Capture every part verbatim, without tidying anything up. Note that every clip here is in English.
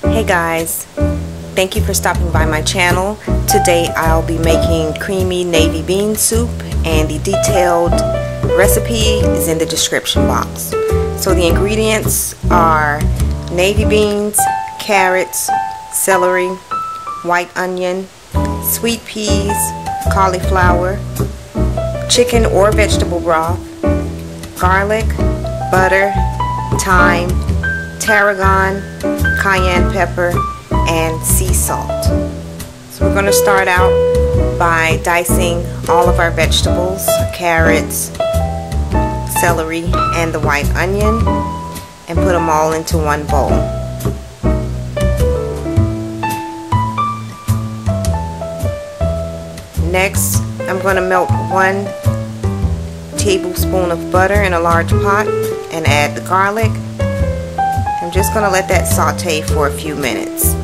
Hey guys, thank you for stopping by my channel. Today I'll be making creamy navy bean soup, and the detailed recipe is in the description box. So the ingredients are navy beans, carrots, celery, white onion, sweet peas, cauliflower, chicken or vegetable broth, garlic, butter, thyme, tarragon, cayenne pepper, and sea salt. So we're going to start out by dicing all of our vegetables, carrots, celery, and the white onion, and put them all into one bowl. Next, I'm going to melt one tablespoon of butter in a large pot and add the garlic. I'm just going to let that saute for a few minutes.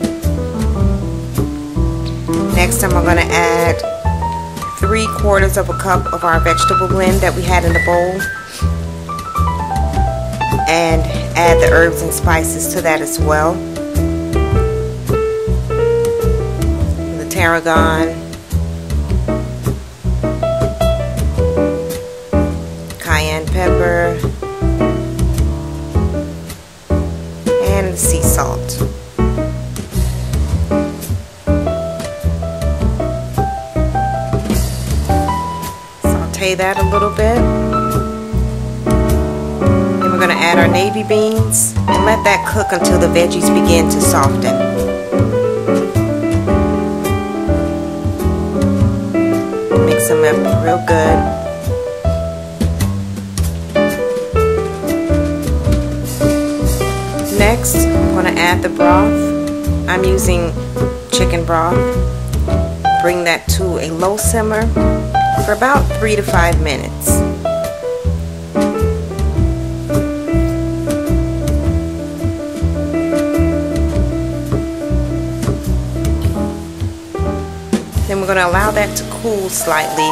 Next, I'm going to add three quarters of a cup of our vegetable blend that we had in the bowl, and add the herbs and spices to that as well. The tarragon, cayenne pepper, and the sea salt. Saute that a little bit. Then we're going to add our navy beans and let that cook until the veggies begin to soften. Mix them up real good. Next, I'm going to add the broth. I'm using chicken broth. Bring that to a low simmer for about three to five minutes. Then we're going to allow that to cool slightly.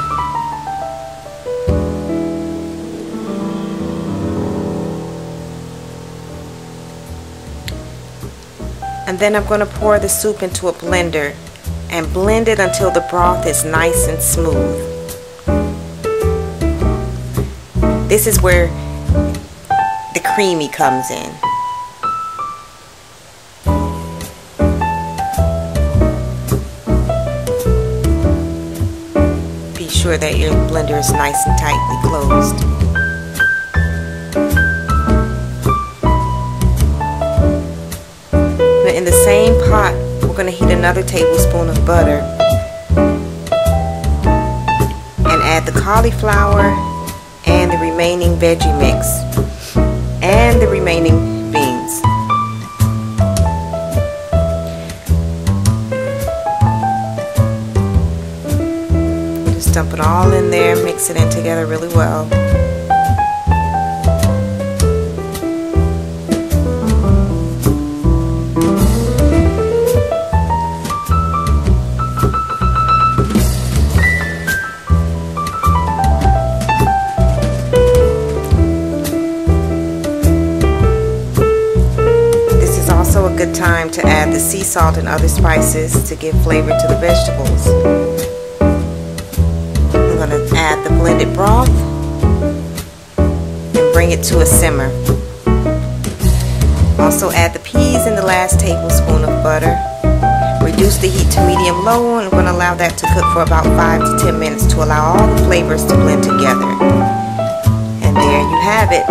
And then I'm going to pour the soup into a blender and blend it until the broth is nice and smooth. This is where the creamy comes in. Be sure that your blender is nice and tightly closed. In the same pot, we're going to heat another tablespoon of butter and add the cauliflower and the remaining veggie mix and the remaining beans. Just dump it all in there, mix it in together really well. A good time to add the sea salt and other spices to give flavor to the vegetables. I'm going to add the blended broth and bring it to a simmer. Also add the peas and the last tablespoon of butter. Reduce the heat to medium-low, and I'm going to allow that to cook for about five to ten minutes to allow all the flavors to blend together. And there you have it,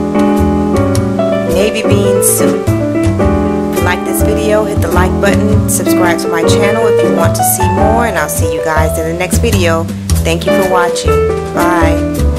navy bean soup. Like this video, hit the like button, subscribe to my channel if you want to see more, and I'll see you guys in the next video. Thank you for watching. Bye.